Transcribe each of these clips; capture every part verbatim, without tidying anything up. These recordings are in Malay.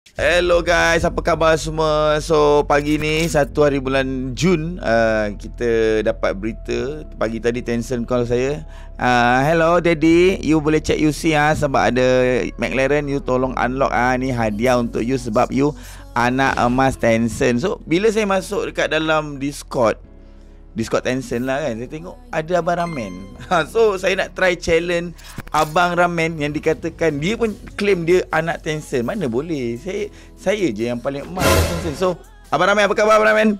Hello guys, apa khabar semua? So pagi ni satu hari bulan Jun, uh, kita dapat berita pagi tadi Tencent call saya. Uh, hello daddy, you boleh check U C ah sebab ada McLaren, you tolong unlock ah ni hadiah untuk you sebab you anak emas Tencent. So bila saya masuk dekat dalam Discord Discord Tencent lah kan, saya tengok ada Abang Ramen. ha, So saya nak try challenge Abang Ramen yang dikatakan dia pun claim dia anak Tencent. Mana boleh, Saya saya je yang paling emas Tencent. So Abang Ramen, apa khabar Abang Ramen?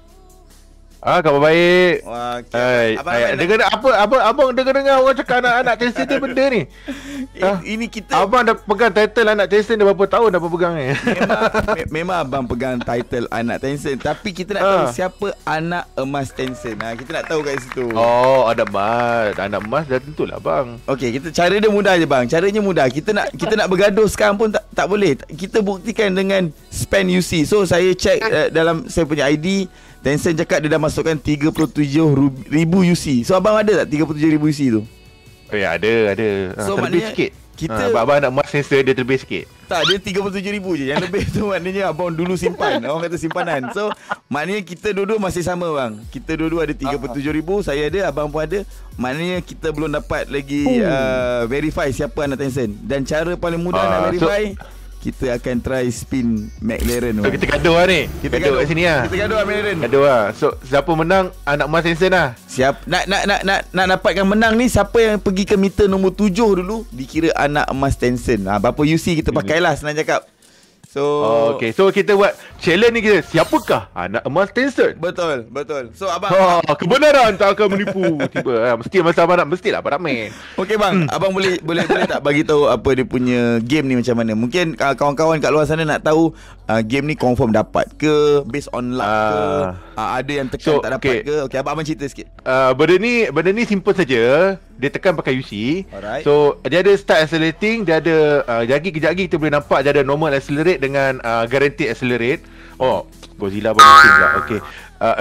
Ah, khabar baik. Wah, okay. Abang Ramen dengar apa apa abang dengar-dengar orang cakap anak-anak Tencent ni benda ni. ah, Ini kita abang dah pegang title anak Tencent dah berapa tahun dah pegang ni. Memang, me- memang abang pegang title anak Tencent, tapi kita nak tahu ah. siapa anak emas Tencent. Ha, kita nak tahu kat situ. Oh, ada emas, anak emas dah tentulah bang. Okey, kita cara dia mudah je bang. Caranya mudah. Kita nak kita nak bergaduh sekarang pun tak tak boleh. Kita buktikan dengan spend U C. So saya check uh, dalam saya punya I D, Tencent cakap dia dah masukkan tiga puluh tujuh ribu U C. So abang ada tak tiga puluh tujuh ribu U C tu? Oh ya, ada ada. So, ha, terlebih sikit. Kita ha, abang nak emas Tencent dia terlebih sikit. Tak, dia tiga puluh tujuh ribu je. Yang lebih tu maknanya abang dulu simpan. Orang kata simpanan. So maknanya kita dua-dua masih sama bang. Kita dua-dua ada tiga puluh tujuh ribu. Saya ada, abang pun ada. Maknanya kita belum dapat lagi uh, verify siapa anak Tencent. Dan cara paling mudah uh, nak verify, so, kita akan try spin McLaren. So kita gaduh lah ni. Kita gaduh kat sini lah. Kita gaduh lah McLaren. Gaduh lah. So siapa menang anak emas Tencent lah. Siap nak nak nak nak nak dapatkan menang ni, siapa yang pergi ke meter nombor tujuh dulu dikira anak emas Tencent. Ha, berapa U C kita pakailah, senang cakap. So oh, okay. So kita buat challenge ni, kita siapakah anak emas Tencent? Betul, betul. So abang, ha, kebenaran tak akan menipu. Tiba ha, mesti masa abang nak, mestilah abang nak main. Okey bang, hmm. abang boleh boleh boleh tak bagi tahu apa dia punya game ni macam mana? Mungkin uh, kawan-kawan kat luar sana nak tahu uh, game ni confirm dapat ke, based on luck uh, ke, uh, ada yang tekan so, tak dapat okay. ke? Okey, abang abang cerita sikit. Uh, benda ni benda ni simple saja. Dia tekan pakai U C. Alright. So dia ada start accelerating, dia ada uh, lagi kejap lagi kita boleh nampak dia ada normal accelerate dengan uh, guaranteed accelerate. Oh, Godzilla pun mungkin pula. Okey. Uh,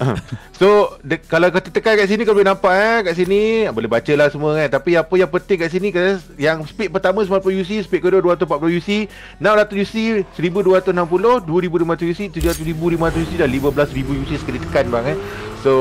so de, kalau kau tekan kat sini kau boleh nampak eh kat sini, boleh bacalah semua kan. Tapi apa yang penting kat sini, yang speed pertama sembilan puluh U C, speed kedua dua ratus empat puluh U C, enam ratus U C, seribu dua ratus enam puluh, dua ribu lima ratus U C, tujuh ratus ribu lima ratus U C dan lima belas ribu U C sekali tekan bang eh. So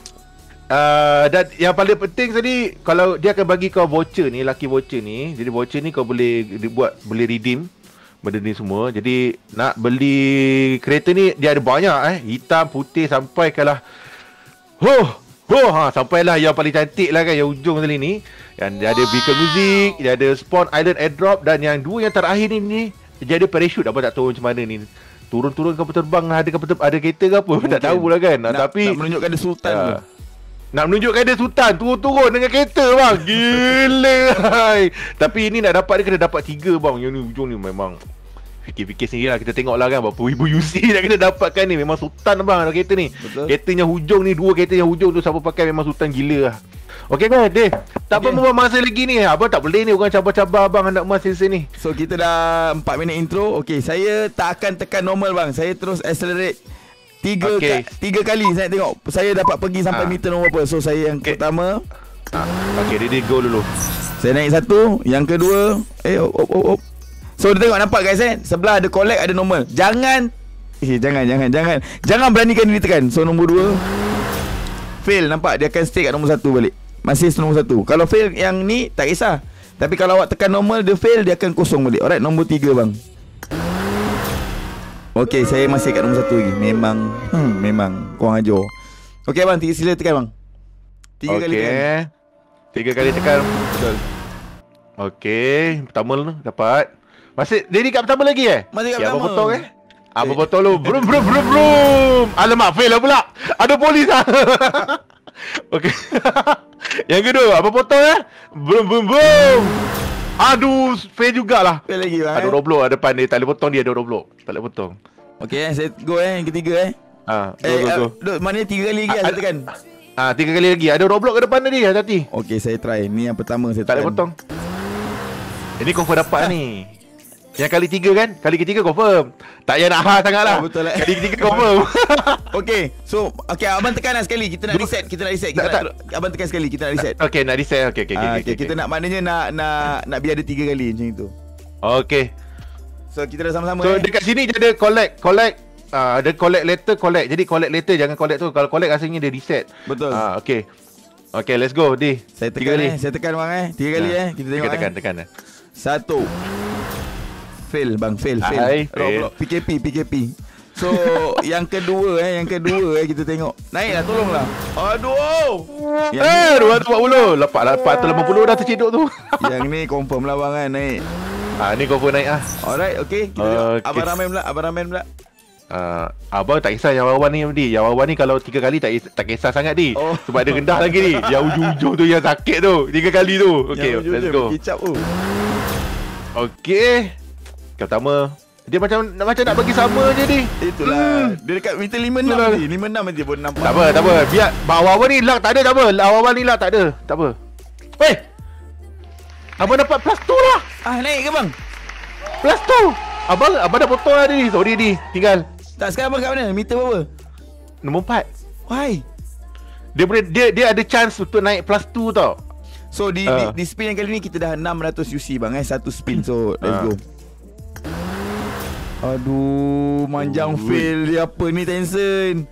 Uh, dan yang paling penting tadi, kalau dia akan bagi kau voucher ni, lucky voucher ni. Jadi voucher ni kau boleh buat, boleh redeem benda ni semua. Jadi nak beli kereta ni dia ada banyak eh, hitam, putih sampai kalah. Huh, huh, ha, sampailah yang paling cantik lah kan, yang ujung tadi ni. Yang dia ada beacon music, dia ada spawn island airdrop, dan yang dua yang terakhir ni ni dia ada parachute. Apa tak tahu macam mana ni. Turun-turun kapal terbang, ada kapal terbang, ada kereta ke apa, mungkin tak tahu lah kan. Nak, tapi nak menunjukkan dia sultan uh, tu. Nak menunjukkan dia sultan, turun-turun dengan kereta bang. Gila. Tapi ini nak dapat dia kena dapat tiga bang. Yang ni ujung ni memang fikir-fikir sendiri lah. Kita tengok lah kan berapa ribu U C nak kena dapatkan ni. Memang sultan bang kereta ni. Betul. Keretanya hujung ni, dua kereta yang hujung tu siapa pakai memang sultan gila lah. Okey kan Dave, tak okay. Apa masa lagi ni. Abang tak boleh ni orang cabar-cabar abang anak emas Tencent ni. So kita dah empat minit intro. Okey, saya tak akan tekan normal bang. Saya terus accelerate Tiga, okay. ka, tiga kali saya tengok saya dapat pergi sampai ha. meter nombor berapa. So saya yang okay. pertama ha. Okay, ready go dulu. Saya naik satu. Yang kedua Eh op, op, op, op. So dia tengok, nampak guys eh, sebelah ada collect, ada normal. Jangan Eh jangan jangan jangan Jangan beranikan diri tekan. So nombor dua fail, nampak dia akan stay kat nombor satu balik. Masih nombor satu. Kalau fail yang ni tak kisah, tapi kalau awak tekan normal dia fail, dia akan kosong balik. Alright, nombor tiga bang. Okey, saya masih kat nombor satu lagi. Memang hmm, Memang kurang ajar. Okey bang, tiga sila tekan bang. Tiga okay. kali tekan. Tiga kali tekan. Betul. Okey, pertama tu dapat. Masih jadi kat pertama lagi eh? Masih kat okay, pertama. Apa potong eh? Apa eh. potong lu? Brum brum brum brum. Alamak, fail lah pula. Ada polis ah. Okey. Yang kedua, apa potong eh? Brum brum brum. Aduh, fail jugalah. Fail lagi bang. Ada Roblox ada depan dia, tak boleh potong dia, ada Roblox. Tak boleh potong. Okey, saya go eh, yang ketiga eh. Ah, go eh, go go. Uh, mana tiga kali lagi ah, saya tekan. Ah, tiga kali lagi. Ada Roblox ke depan tadi, hati-hati. Okey, saya try. Ni yang pertama saya tak tekan. Tak boleh potong. Ini confirm dapat ni. Yang kali tiga kan? Kali ketiga confirm. Tak payah nak ha sangatlah. Oh, betul lah. Kali ketiga confirm. Okey, so okey abang tekan lah sekali. Kita nak reset, kita nak reset. Kita tak, nak, tak. Abang tekan sekali, kita nak reset. Okey, nak reset. Okey okey okey. Okay, okay, kita okay. nak maknanya nak nak nak biar ada tiga kali macam itu. Okey. So kita dah sama-sama. So eh. dekat sini dia ada collect, collect. Ah, uh, ada collect letter, collect. Jadi collect letter, jangan collect tu. Kalau collect rasanya dia reset. Betul. Ah, uh, okey. Okey, let's go, Di. Saya tekan eh, saya tekan bang eh. Tiga kali eh. Kita tengok. Tekan, eh. tekan, tekan. Satu. Fail bang, fail, fail. Hai, Roadblock. P K P, P K P. So yang kedua eh, yang kedua eh kita tengok. Naiklah, tolonglah. Aduh. Yang Eh, dua ratus empat puluh. Lepas empat ratus lapan puluh dah tercedok tu. Yang ni confirm lah bang kan naik. Ah, ni confirm naik ah. Alright, okay. Kita tengok. Okay. Abang Ramen pula, Abang Ramen pula. Uh, abang tak kisah yang awal ni Di. Yang awal ni kalau tiga kali tak tak kisah sangat Di. Oh. Sebab dia rendah lagi ni. Yang ujung-ujung tu yang sakit tu. Tiga kali tu. Okay, let's go. Kicap tu. Okay. Pertama, dia macam macam nak bagi sama je Di. Itulah. Hmm. Dia dekat meter lima enam Itulah. ni. lima enam dia pun nampak. Tak apa, tak apa. Biar awal-awal ni luck tak ada, tak apa. Awal-awal ni luck tak ada. Tak apa. Eh. Abang dapat plus tu lah. Ah, naik ke bang? Plus tu. Abang abang dah potong lah Di. Sorry Di. Tinggal. Tak, sekarang abang kat mana? Meter berapa? Nombor empat. Why? Dia boleh dia dia ada chance untuk naik plus tu tau. So di, uh. di, di spin yang kali ni kita dah enam ratus U C bang eh. Satu spin. So let's uh. go. Aduh, manjang Ui. fail dia apa ni Tencent.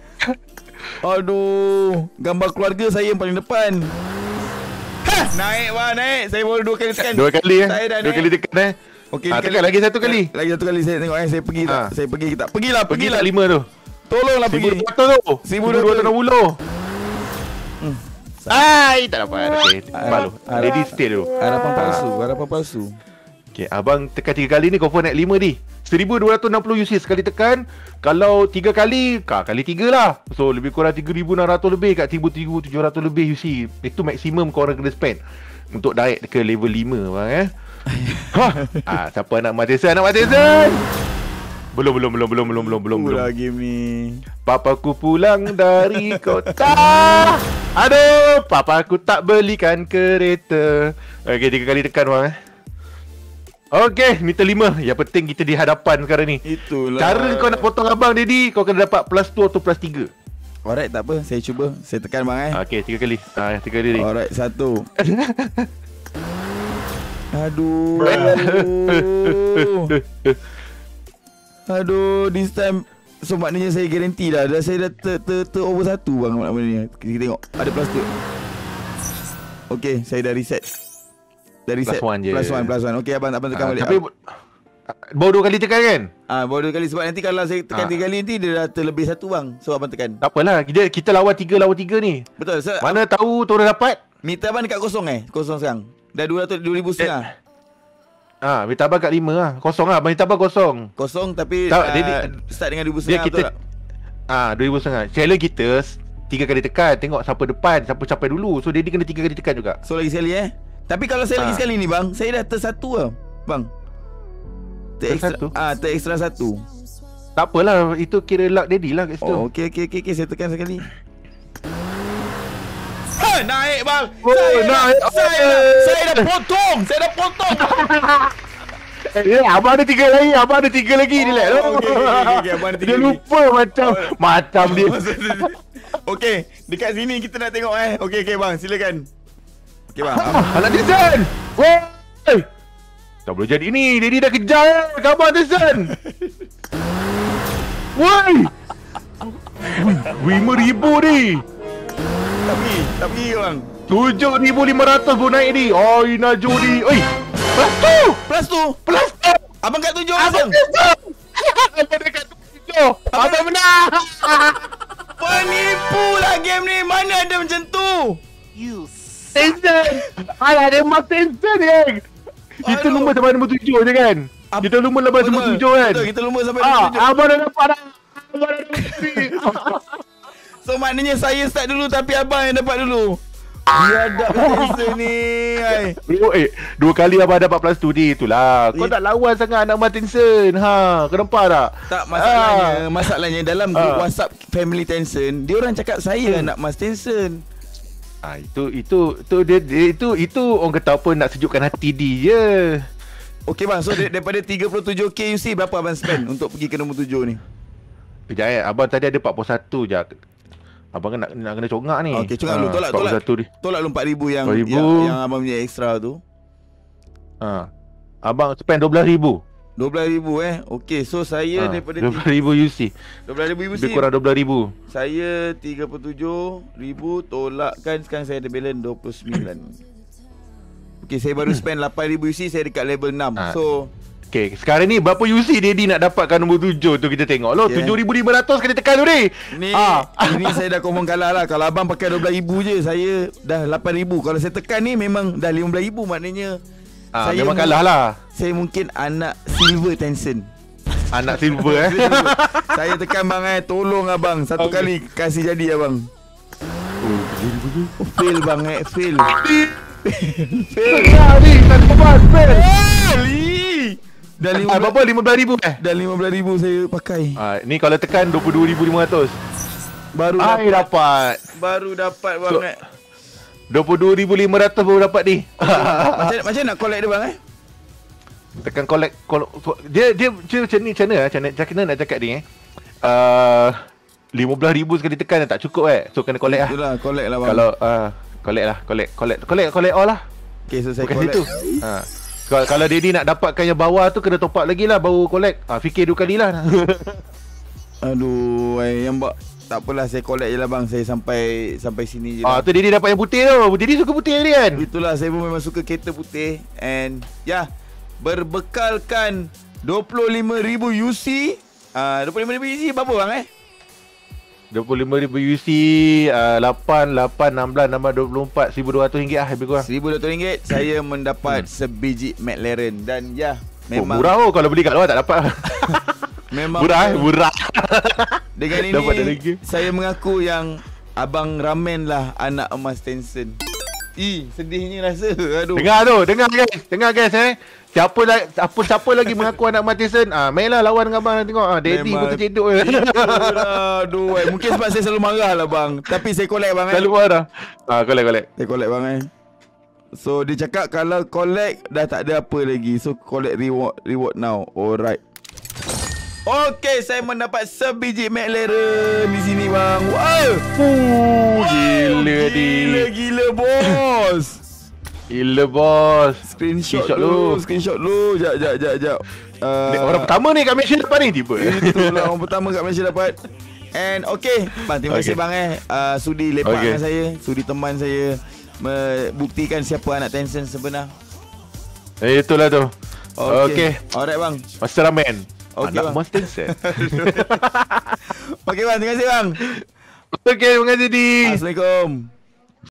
Aduh, gambar keluarga saya yang paling depan. Ha, naik bang, naik. Saya baru dua kali tekan. Dua kali eh. Saya dah Dua naik. kali tekan eh. Okey, ah, tekan lagi satu kali. Lagi satu kali saya tengok eh. Saya pergi tak? Ah. Saya pergi ke tak? Pergilah, Pergi pergilah. tak lima tu. Tolonglah pergi. seribu dua ratus tu. seribu dua ratus enam puluh. Hmm. Ai, tak dapat. Okey, malu. Harap- Lady stay dulu. Harapan palsu, harapan palsu. Okey, abang tekan tiga kali ni confirm naik lima Di. seribu dua ratus enam puluh U C sekali tekan. Kalau tiga kali, kah kali tiga lah. So lebih kurang tiga ribu enam ratus lebih kat tiga ribu tujuh ratus lebih U C. Itu maksimum korang kena spend untuk naik ke level lima bang eh. Ha. Ah, siapa nak mati sen? Nak mati sen? Belum belum belum belum belum belum belum belum. Pula game ni. Papaku pulang dari kota. Aduh, papaku tak belikan kereta. Okey, tiga kali tekan bang eh. Okey, meter lima. Yang penting kita di hadapan sekarang ni. Itulah. Cara kau nak potong abang Dedi, kau kena dapat plus dua atau plus tiga. Alright, tak apa. Saya cuba. Saya tekan bang eh. Okey, tiga kali. Ah, tiga kali. Alright, satu. Aduh. Aduh, this time. So maknanya saya garanti dah. Dah saya dah ter, ter, ter over satu bang benda ni. Kita tengok. Ada plus tu. Okey, saya dah reset. Dah reset. Plus one je. Plus one, plus one. Okey, abang, abang tekan Ah, balik. tapi baru dua kali tekan kan? Ah, baru dua kali sebab nanti kalau saya tekan Ah. tiga kali nanti dia dah terlebih satu bang. So abang tekan. Tak apalah, kita, kita lawan tiga lawan tiga ni. Betul. So, Mana tahu tu dah dapat. meter abang dekat kosong eh? Kosong sekarang. Dah dua ratus dua ribu setengah. Ah, minta abang kat lima lah. Kosong lah, minta abang kosong. Kosong tapi Tak, uh, dia- dia- start dengan dua ribu Dia setengah kita betul tak? Ah, dua ribu setengah. Challenge kita tiga kali tekan, tengok siapa depan, siapa capai dulu. So Dedi kena tiga kali tekan juga. So lagi sekali eh. Tapi kalau saya lagi Ah. sekali ni bang, saya dah tersatu lah bang. Terekstra, Tersatu? ah, terekstra satu. Tak apalah, itu kira luck Dedi lah kat situ. Oh, okey okey okey okay. Saya tekan sekali. Ha, naik bang. Oh, saya, naik. Dah, saya, saya dah potong. Saya dah potong. Eh, abang ada tiga lagi, abang ada tiga lagi Oh, ni lah. okey, okey, okey, okey, abang ada tiga Dia lagi. lupa macam macam dia. Okey, dekat sini kita nak tengok eh. Okey okey bang, silakan. Okey bang. Ah, anak Tyson. Woi. Tak boleh jadi ni. Dedi dah kejar gambar Tyson. Woi. lima ribu ni. Tapi, tapi bang. tujuh ribu lima ratus pun naik ni. Oh, Ina Jodi. Oi. Plus tu. Plus tu. Plus tu. Abang kat tujuh Abang bang. Tyson. Abang dekat tujuh. Abang menang. Penipu lah game ni. Mana ada macam tu? You Tyson. Alah, dia mak Tyson ni. Kita Aduh. lumba sampai nombor tujuh je kan? Ab- Kita lumba sampai nombor Betul, tujuh kan? Betul, kita lumba sampai Ah, nombor tujuh. abang dah dapat dah. Abang dah dapat. So maknanya saya start dulu tapi abang yang dapat dulu. Biadab Tyson ni. Hai. Bro, eh, dua kali abang dapat plus two D itulah. Kau Eh. tak lawan sangat anak Martinson. Ha, kau nampak tak? Tak, masalahnya, Ah. masalahnya dalam grup Ah. WhatsApp Family Tencent, dia orang cakap saya anak Mas Tencent. Ah, itu itu itu dia, dia itu itu orang kata apa nak sejukkan hati dia je. Okey bang, so dar- daripada tiga puluh tujuh K U C berapa abang spend untuk pergi ke nombor tujuh ni? Kejap eh, abang tadi ada empat puluh satu je. Abang nak nak kena congak ni. Okey, congak dulu, tolak, empat puluh tolak. satu ni. Tolak lu empat ribu yang, empat ribu. yang yang abang punya extra tu. Ha. Abang spend dua belas ribu. dua belas ribu eh. Okey, so saya ha, daripada dua belas ribu U C. dua belas ribu U C. Lebih kurang dua belas ribu. Saya tiga puluh tujuh ribu tolakkan, sekarang saya ada balance dua puluh sembilan. Okey, saya baru spend lapan ribu U C, saya dekat level enam. Ha. So okay, sekarang ni berapa U C Daddy nak dapatkan nombor tujuh tu, kita tengok lo. Okay. tujuh ribu lima ratus kena tekan tu ni. Ni ah. Ini saya dah confirm kalah lah. Kalau abang pakai dua belas ribu je, saya dah lapan ribu. Kalau saya tekan ni memang dah lima belas ribu. Maknanya ah, saya memang kalah lah. Saya mungkin anak silver Tencent. Anak silver eh. Saya tekan bang eh. Tolong abang. Satu okay. kali kasih jadi abang. Oh, fail bang eh. Fail. Fail. Ya ni tanpa ban. Fail. Dah lima belas, ah, berapa? lima belas ribu eh? Dah lima belas ribu saya pakai. Ah, ni kalau tekan dua puluh dua ribu lima ratus. Baru Ay, dapat. dapat. Baru dapat bang so, eh. dua puluh dua ribu lima ratus baru dapat ni. Macam macam nak collect dia bang eh? Tekan collect, collect dia dia dia macam ni, macam mana macam macam mana nak cakap ni eh. Uh, lima belas ribu sekali tekan tak cukup eh. So kena collect lah. Itulah collect lah bang. Kalau uh, collect lah, collect collect collect collect all lah. Okay, so saya bukan collect. Situ. Ha. Kalau kalau Daddy nak dapatkan yang bawah tu kena top up lagi lah baru collect. Ah, fikir dua kali lah. Aduh, eh, yang bak tak apalah, saya collect je lah bang. Saya sampai sampai sini je lah. Ah, tu Daddy dapat yang putih tu. Daddy suka putih ni kan? Itulah, saya pun memang suka kereta putih. And ya, yeah, berbekalkan dua puluh lima ribu U C. Ah, dua puluh lima ribu U C berapa bang eh? dua puluh lima ribu U C, uh, lapan, lapan, enam belas, enam belas, dua puluh empat, seribu dua ratus ringgit lah lebih kurang. seribu dua ratus ringgit saya mendapat hmm. sebiji McLaren. Dan ya, memang oh, murah oh, kalau beli kat luar tak dapat. Memang murah eh, murah. Dengan ini saya mengaku yang abang Ramen lah anak emas Tencent. Ih, sedihnya rasa. Aduh. Dengar tu, dengar guys. Dengar guys eh. Siapa lagi siapa siapa lagi mengaku anak emas Tencent? Ah, mainlah lawan dengan abang tengok. Ah, Daddy pun tercedok. Aduh, eh. Mungkin sebab saya selalu marah lah bang. Tapi saya collect bang eh. Selalu marah. Ah, collect collect. Saya collect bang eh. So dia cakap kalau collect dah tak ada apa lagi. So collect reward reward now. Alright. Okay, saya mendapat sebiji McLaren di sini bang. Wow. Uh, gila di. Gila gila bos. Gila bos. Screenshot, screenshot lu. Screenshot lu. Jap jap jap jap. Uh, orang pertama ni kat Malaysia dapat ni tiba. Itulah orang pertama kat Malaysia dapat. And okay, bang, terima kasih okay. bang eh. Uh, sudi lepak okay. dengan saya, sudi teman saya membuktikan siapa anak Tencent sebenar. Eh, itulah tu. Okay. Okay. Alright bang. Master Ramen. Okay, anak emas Tencent. Okay bang, terima kasih bang. Okay, terima kasih di. Assalamualaikum.